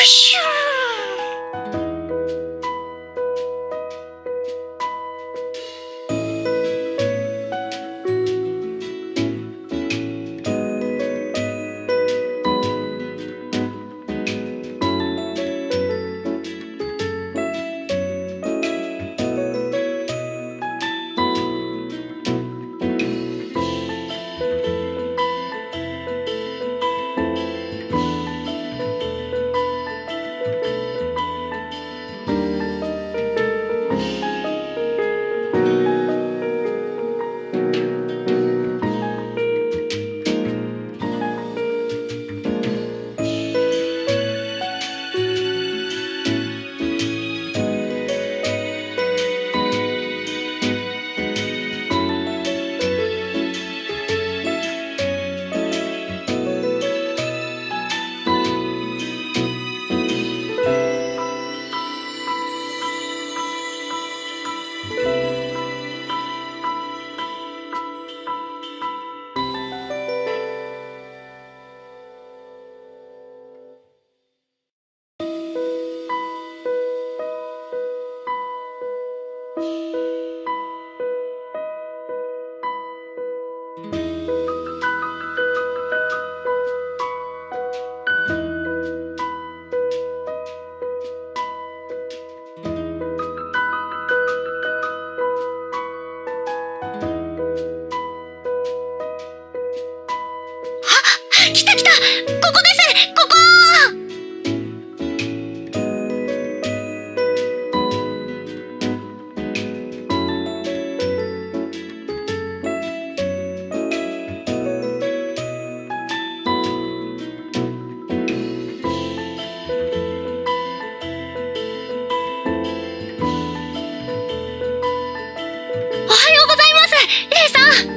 シュ来た来た、ここです、ここ。おはようございます、レイさん。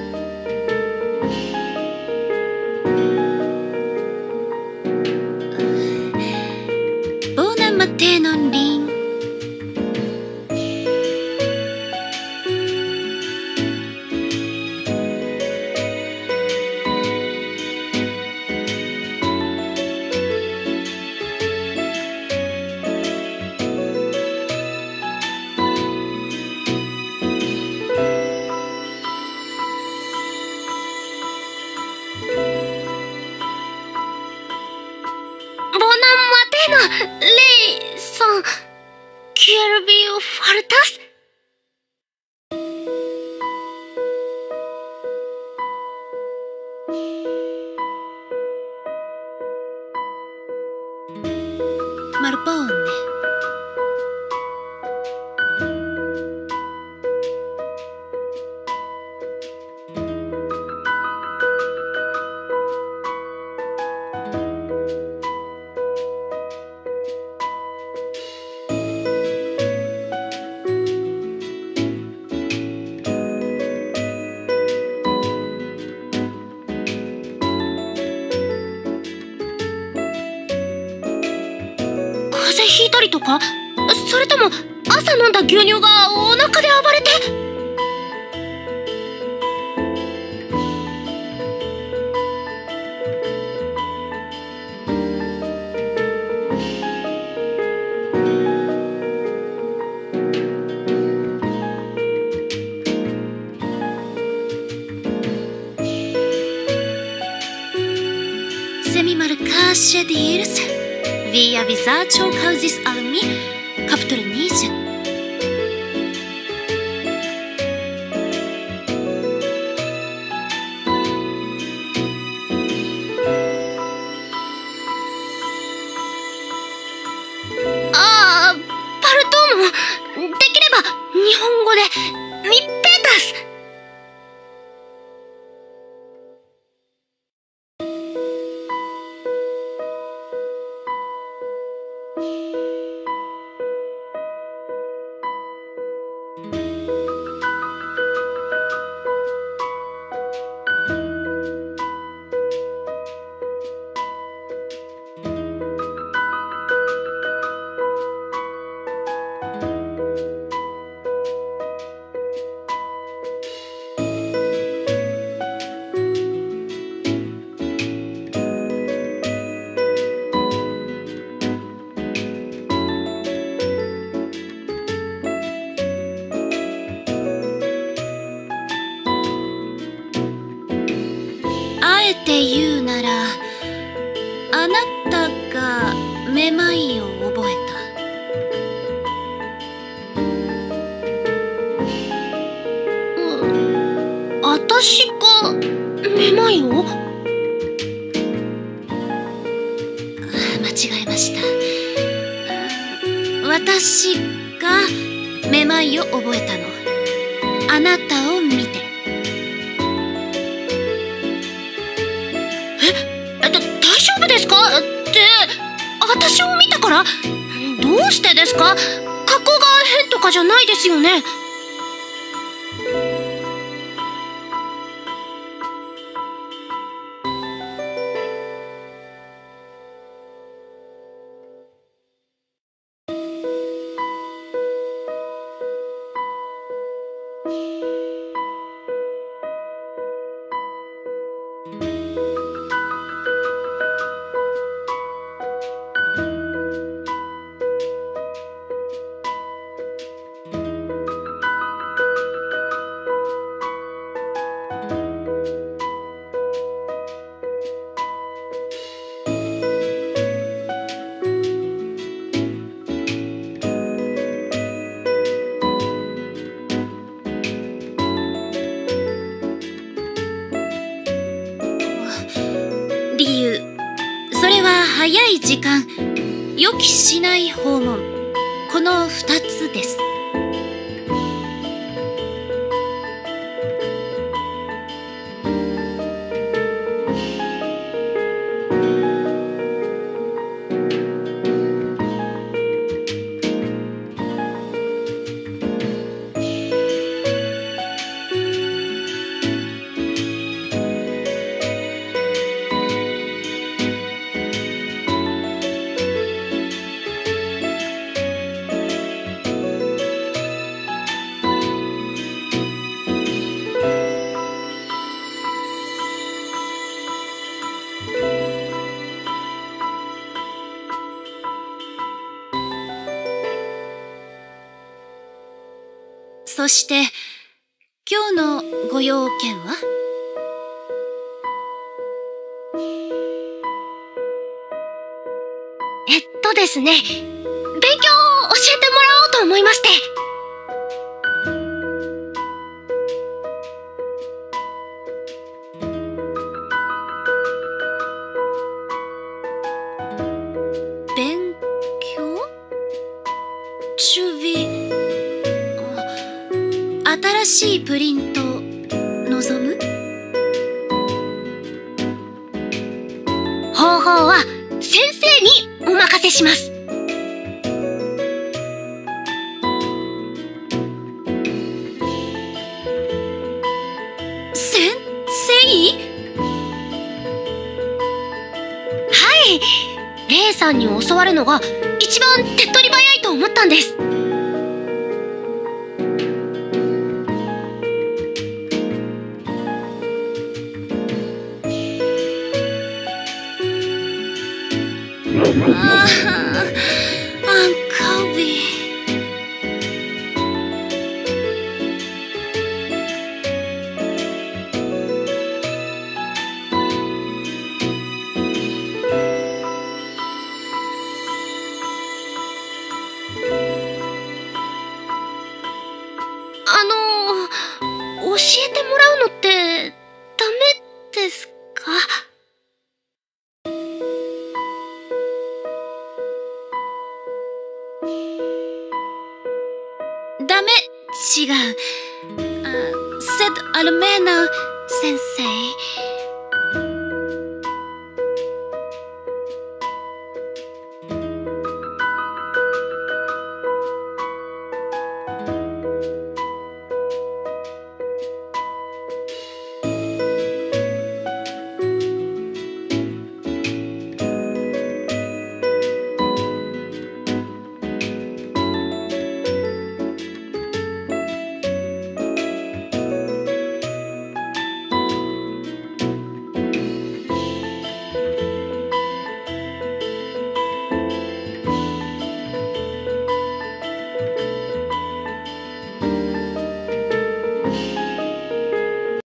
手のリンQuiero ver faltas. Marbone.風邪ひいたりとか？それとも朝飲んだ牛乳がお腹で暴れて？Semi Marcascia di Iris via Visaggio Causis Almi Capitolo 20パルトーモ、できれば日本語でミッペータス。 て言うなら、あなたがめまいを覚えた。私がめまいを？ 間違えました。私がめまいを覚えたの。あなたを見て。 大丈夫ですか？って私を見たから？どうしてですか？格好が変とかじゃないですよね。 理由、それは早い時間、予期しない訪問、この2つです。そして、今日のご用件は？ ですね、勉強を教えてもらおうと思いまして。 勉強？新しいプリント望む？ 方法は先生にお任せします。 先生？ はい、レイさんに教わるのが一番手っ取り早いと思ったんです。 アンカービー。 教えてもらうのってダメですか？ ダメ、違う。セッド・アルメーナ先生。